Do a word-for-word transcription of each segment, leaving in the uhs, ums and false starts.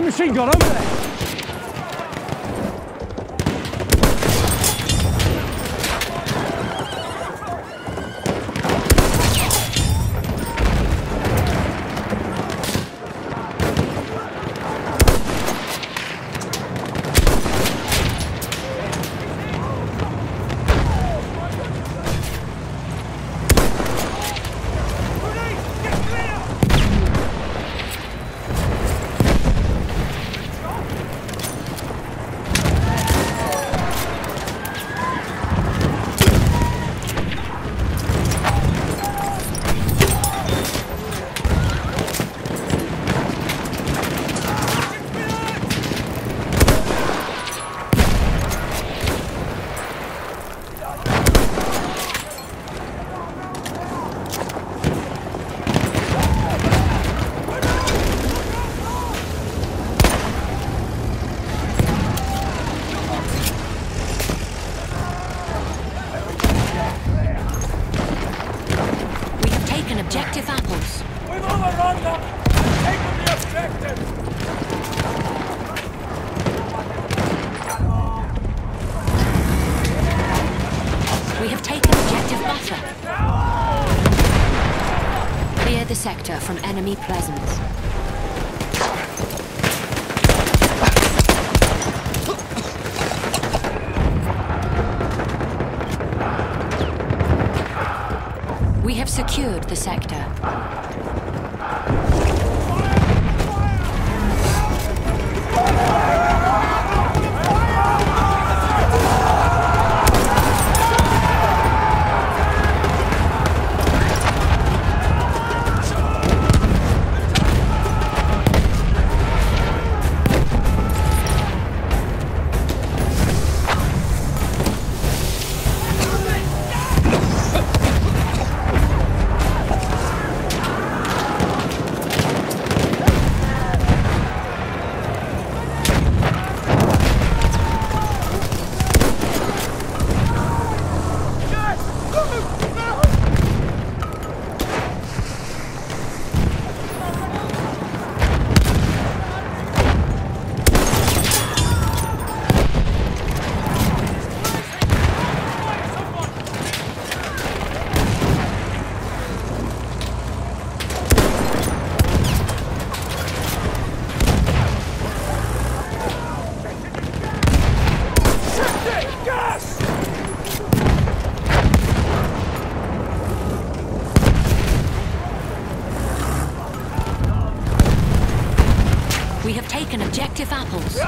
machine gun over there! Objective apples. We've overrun them! Taken the objective! We have taken objective butter. Clear the sector from enemy presence. We have secured the sector. We have taken objective apples.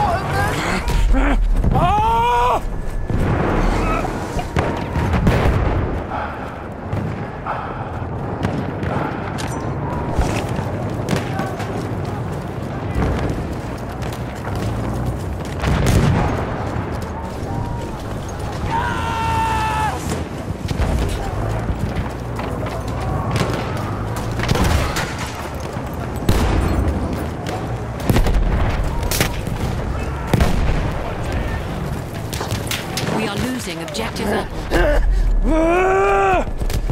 Objective apples.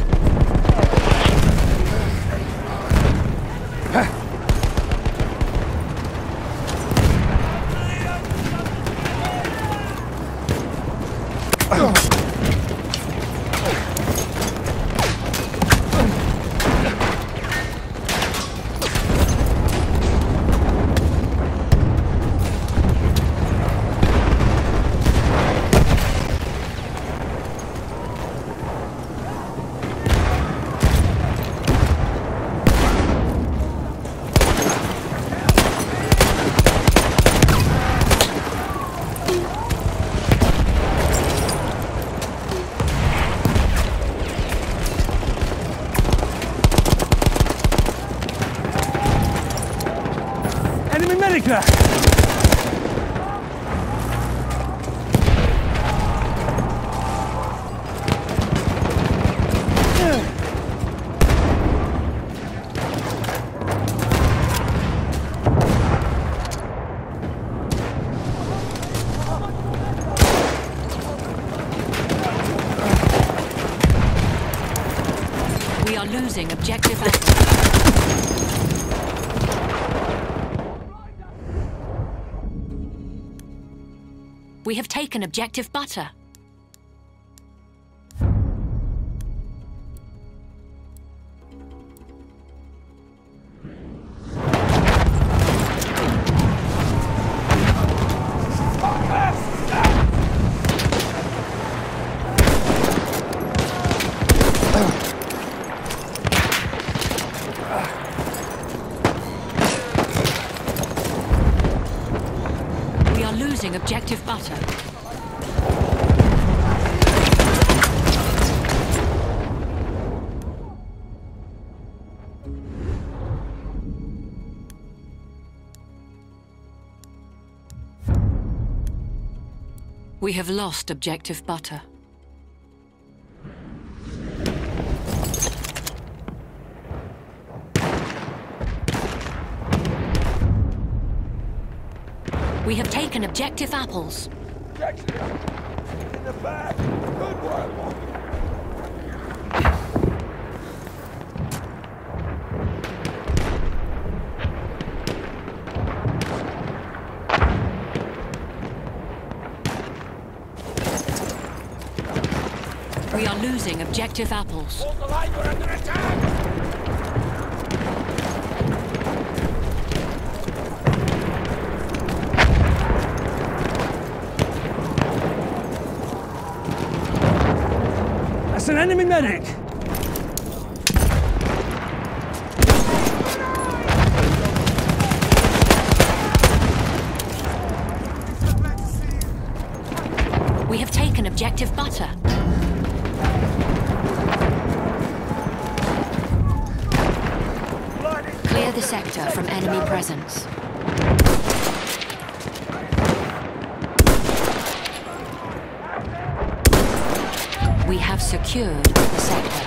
Enemy medic there! We are losing objective apples. We have taken objective butter. We are losing objective butter. We have lost objective butter. We have taken objective apples. Objective in the back. Good work. We are losing objective apples. Hold the line, we're under attack! That's an enemy medic! We have taken objective butter. Clear the sector from enemy presence. We have secured the sector.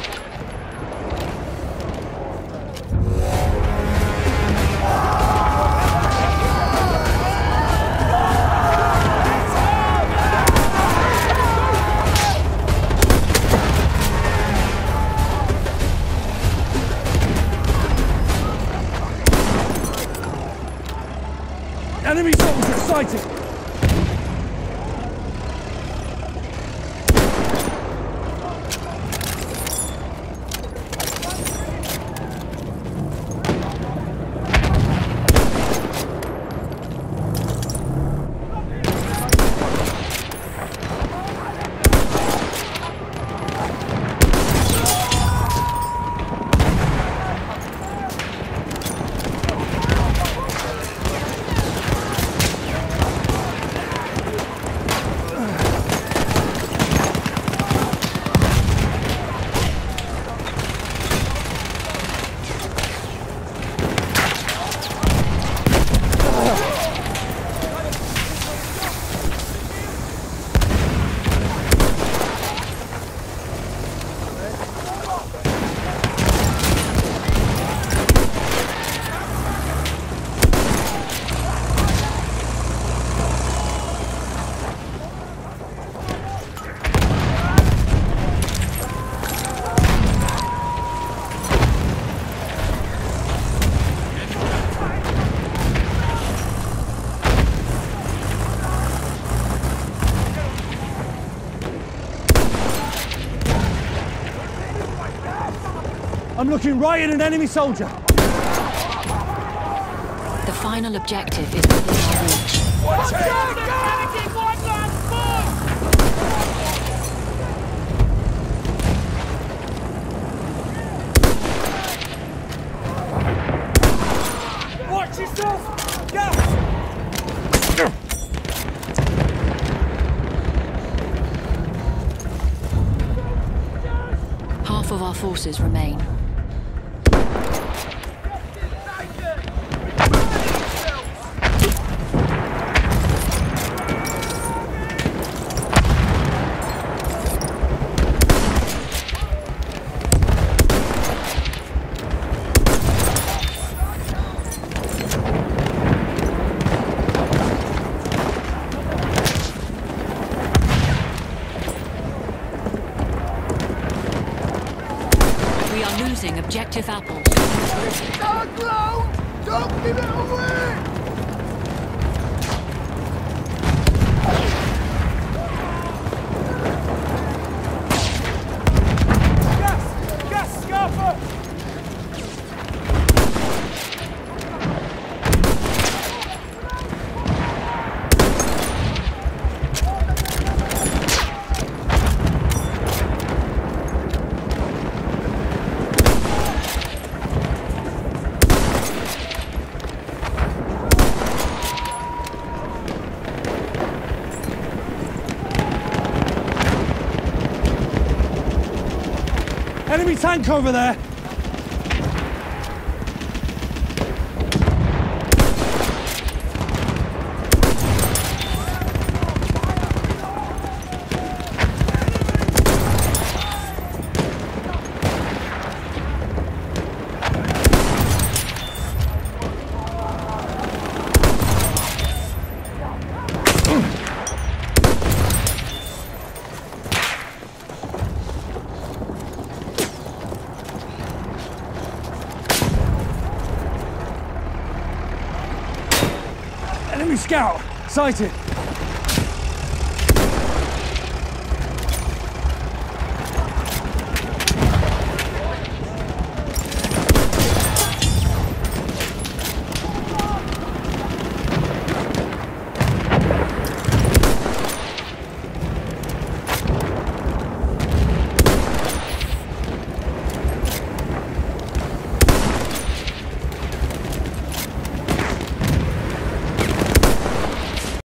Enemy soldier sighted! I'm looking right at an enemy soldier. The final objective is within our reach. Watch out! Panicking! One last move! Watch yourself! Gas! Half of our forces remain. Losing objective apples. Don't blow! Don't give it away! Enemy tank over there! Enemy scout! Sighted!